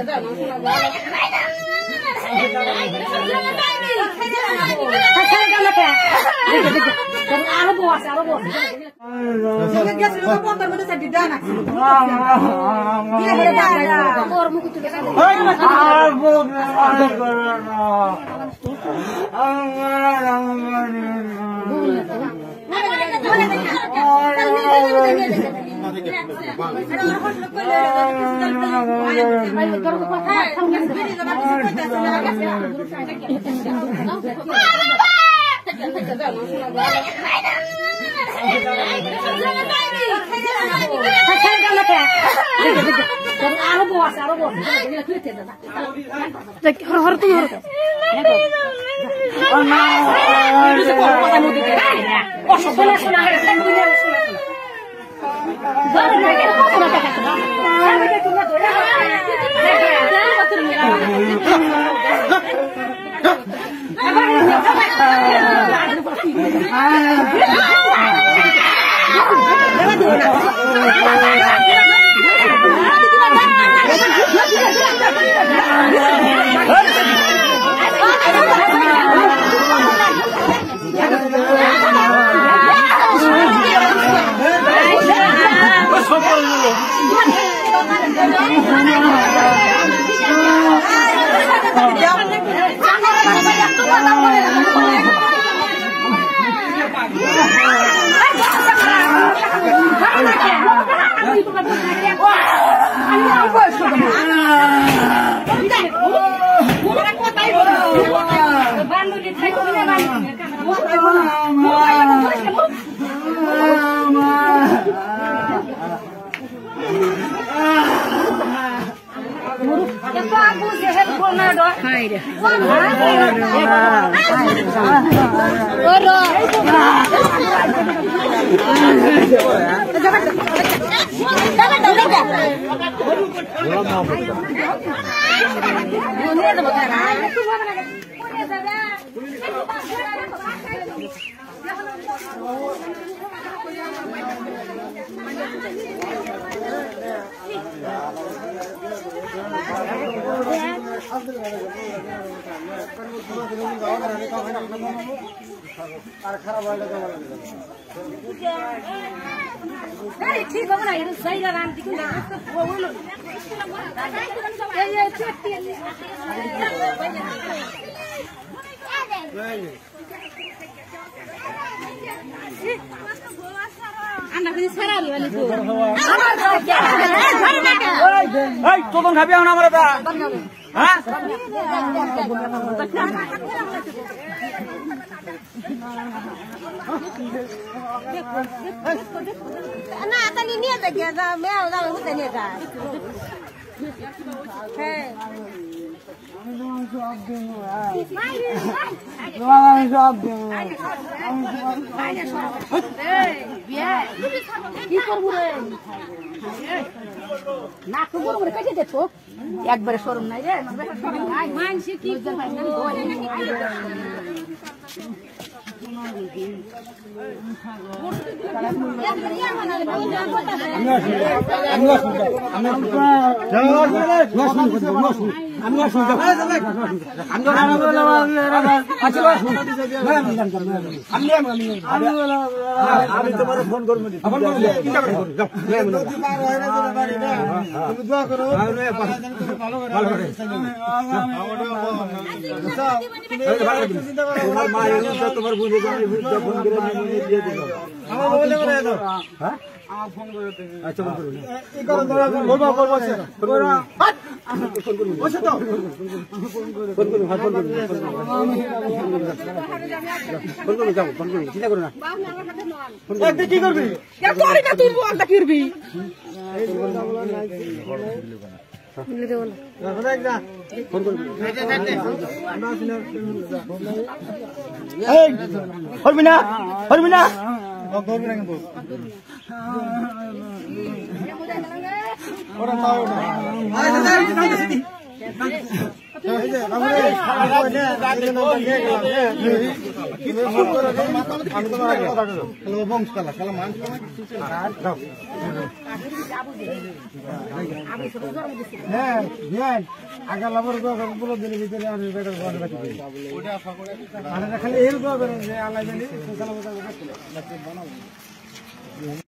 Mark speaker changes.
Speaker 1: Tolong habi ang nama rata. Hah?
Speaker 2: Anak tadi ni ada kerja, mel dah mesti ni dah. Hey.
Speaker 3: একবারে শরম নাই রে মানসি কি
Speaker 1: আমি তোমার ফোন করবো তোমার মা তোমার বুঝে ফোন করে দিয়ে দিল ফোন করে আচ্ছা চিন্তা করো না কি করবি কি করবি হরবি না হরবি না
Speaker 4: খালি এর খালি